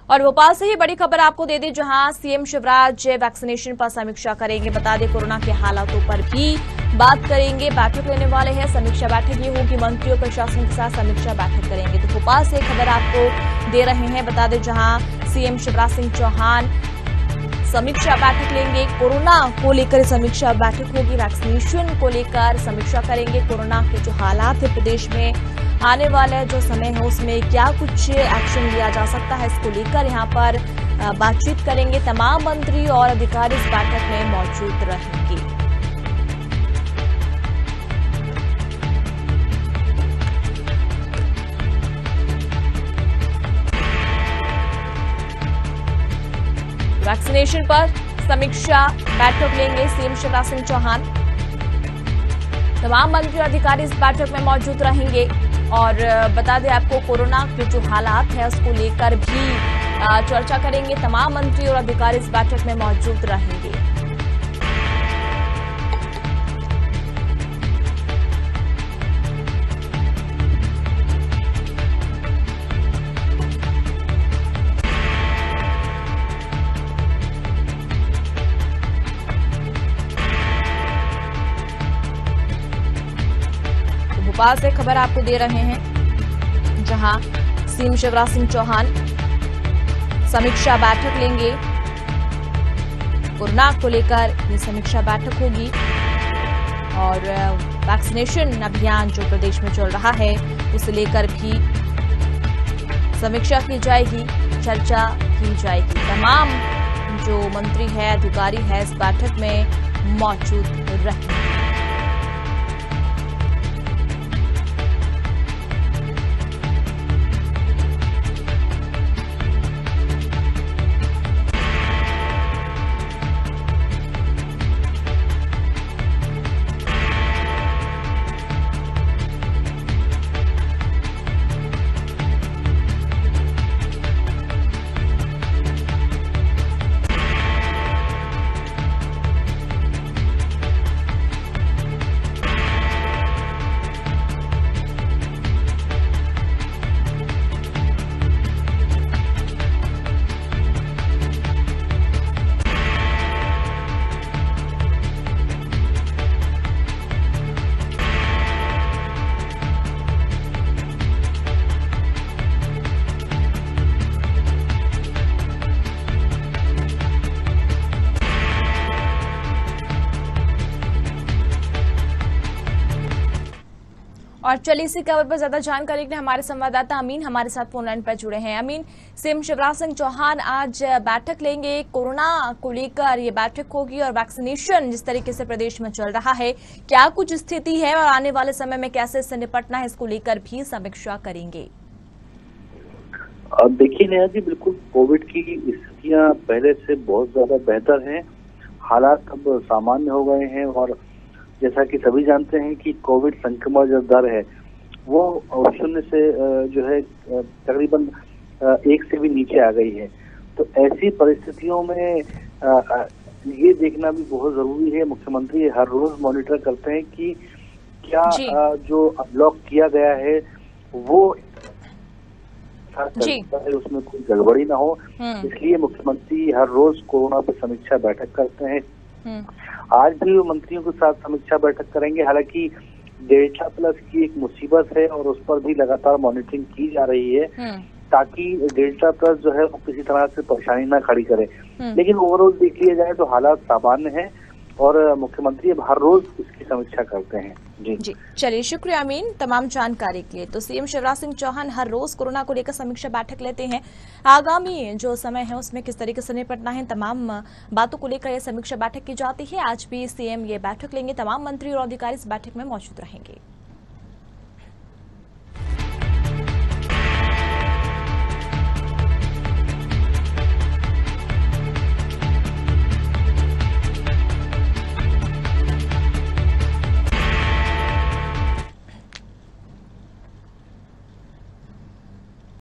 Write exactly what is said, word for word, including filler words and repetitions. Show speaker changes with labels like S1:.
S1: और भोपाल से ही बड़ी खबर आपको दे दें, जहां सीएम शिवराज वैक्सीनेशन पर समीक्षा करेंगे। बता दें कोरोना के हालातों पर भी बात करेंगे, बैठक लेने वाले हैं। समीक्षा बैठक ये होगी, मंत्रियों प्रशासन के साथ समीक्षा बैठक करेंगे। तो भोपाल से खबर आपको दे रहे हैं। बता दें जहां सीएम शिवराज सिंह चौहान समीक्षा बैठक लेंगे, कोरोना को लेकर समीक्षा बैठक होगी, वैक्सीनेशन को लेकर समीक्षा करेंगे। कोरोना के जो हालात है प्रदेश में, आने वाला जो समय है उसमें क्या कुछ एक्शन लिया जा सकता है, इसको लेकर यहां पर बातचीत करेंगे। तमाम मंत्री और अधिकारी इस बैठक में मौजूद रहेंगे। वैक्सीनेशन पर समीक्षा बैठक लेंगे सीएम शिवराज सिंह चौहान। तमाम मंत्री और अधिकारी इस बैठक में मौजूद रहेंगे। और बता दें आपको कोरोना के जो हालात है उसको लेकर भी चर्चा करेंगे। तमाम मंत्री और अधिकारी इस बैठक में मौजूद रहेंगे। भोपाल से खबर आपको दे रहे हैं, जहां सीएम शिवराज सिंह चौहान समीक्षा बैठक लेंगे। कोरोना को लेकर ये समीक्षा बैठक होगी और वैक्सीनेशन अभियान जो प्रदेश में चल रहा है उसे लेकर भी समीक्षा की जाएगी, चर्चा की जाएगी। तमाम जो मंत्री है, अधिकारी है, इस बैठक में मौजूद रहेंगे। और चलिए इसी खबर पर ज्यादा जानकारी के लिए हमारे संवाददाता अमीन हमारे साथ फोन लाइन पर जुड़े हैं। अमीन, सीएम शिवराज सिंह चौहान आज बैठक लेंगे, कोरोना को लेकर ये बैठक होगी और वैक्सीनेशन जिस तरीके से प्रदेश में चल रहा है, क्या कुछ स्थिति है और आने वाले समय में कैसे इससे निपटना है, इसको लेकर भी समीक्षा करेंगे।
S2: देखिए नेहा जी, बिल्कुल कोविड की स्थितियां पहले से बहुत ज्यादा बेहतर हैं, हालात अब सामान्य हो गए हैं और जैसा कि सभी जानते हैं कि कोविड संक्रमण जो दर है वो शून्य से जो है तकरीबन एक से भी नीचे आ गई है। तो ऐसी परिस्थितियों में ये देखना भी बहुत जरूरी है, मुख्यमंत्री हर रोज मॉनिटर करते हैं कि क्या जो अनलॉक किया गया है वो उसमें कोई गड़बड़ी ना हो, इसलिए मुख्यमंत्री हर रोज कोरोना पर समीक्षा बैठक करते हैं। आज भी वो मंत्रियों के साथ समीक्षा बैठक करेंगे। हालांकि डेल्टा प्लस की एक मुसीबत है और उस पर भी लगातार मॉनिटरिंग की जा रही है ताकि डेल्टा प्लस जो है वो किसी तरह से परेशानी ना खड़ी करे। लेकिन ओवरऑल देख लिया जाए तो हालात सामान्य है और मुख्यमंत्री अब हर रोज इसकी समीक्षा करते हैं। जी
S1: जी चलिए, शुक्रिया अमीन तमाम जानकारी के लिए। तो सीएम शिवराज सिंह चौहान हर रोज कोरोना को लेकर समीक्षा बैठक लेते हैं। आगामी जो समय है उसमें किस तरीके से निपटना है, तमाम बातों को लेकर यह समीक्षा बैठक की जाती है। आज भी सीएम ये बैठक लेंगे, तमाम मंत्री और अधिकारी इस बैठक में मौजूद रहेंगे।